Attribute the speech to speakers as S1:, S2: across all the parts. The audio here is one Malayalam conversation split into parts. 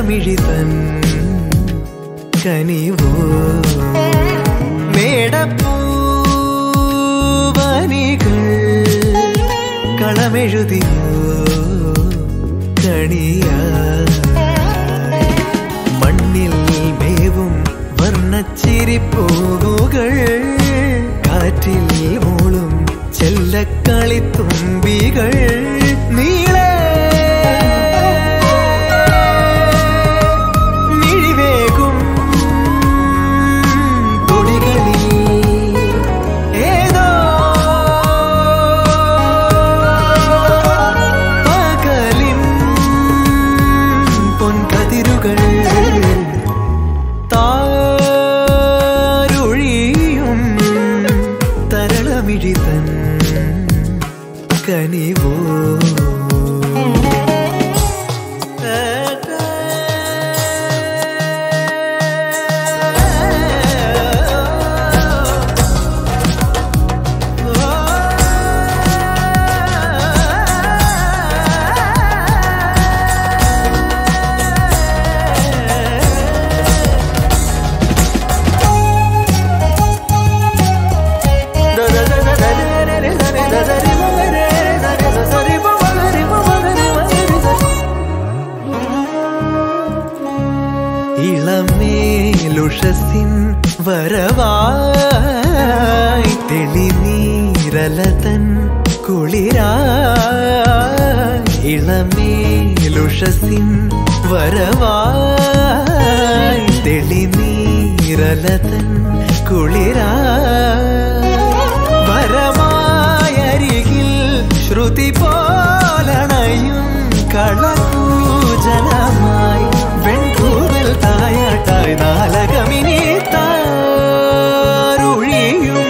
S1: തരളമിഴിതൻ കനിവോ മേടപ്പൂവനികൾ കളമെഴുതിയോ കണിയായി മണ്ണിൽ മേവും വർണ്ണച്ചിരിപ്പൂവുകൾ കാറ്റിൽ മൂളും ചെല്ലക്കളിത്തുമ്പികൾ നീളെ മിഴിവേകും കൊടികളിൽ ഏതോ പകലിൻ പൊൻകതിരുകൾ താരൊഴിയും തരളമിഴിതൻ കനിവോ ഇളമേലുഷസിൻ വരവായി തെളിനീരലതൻ കുളിരായി ഇളമേലുഷസിൻ വരവായി തെളിനീരലതൻ കുളിരായി വരമായരികിൽ ശ്രുതി പോലണയും കളകൂജലമായി വെൺകൂവൽ തായാട്ടായി നാലകമിനി താരൊഴിയും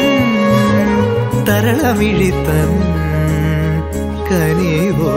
S1: തരളമിഴിതൻ കനിവോ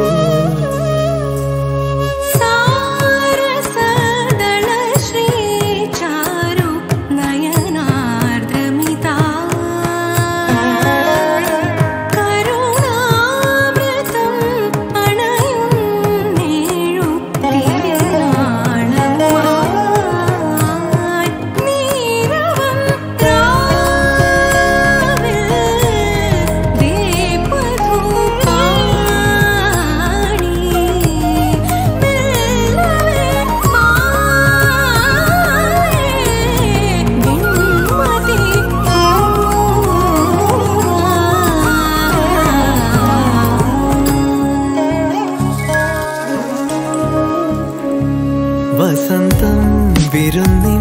S1: വസന്തം വിരുന്നിൻ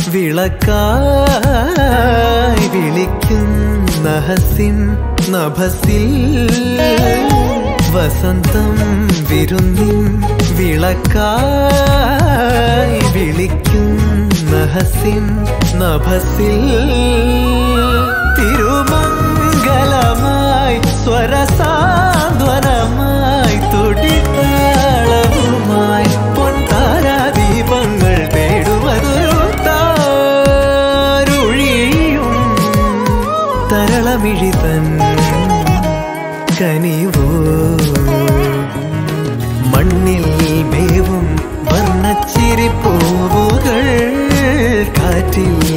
S1: വിളക്കായി വിളിക്കുന്ന ഹസിൻ നഭസിൽ വസന്തം വിരുന്നിൻ വിളക്കായി വിളിക്കുന്ന ഹസിൻ നഭസിൽ തിരുമംഗലമായി സ്വരസാന്ത്വനമായി തുടിത്താളവുമായി പൊൻതാരാദീപങ്ങൾ തേടുവതൊരു താരൊഴിയും തരളമിഴിതൻ കനിവോ മണ്ണിൽ മേവും വർണ്ണച്ചിരിപ്പൂവുകൾ കാറ്റിൽ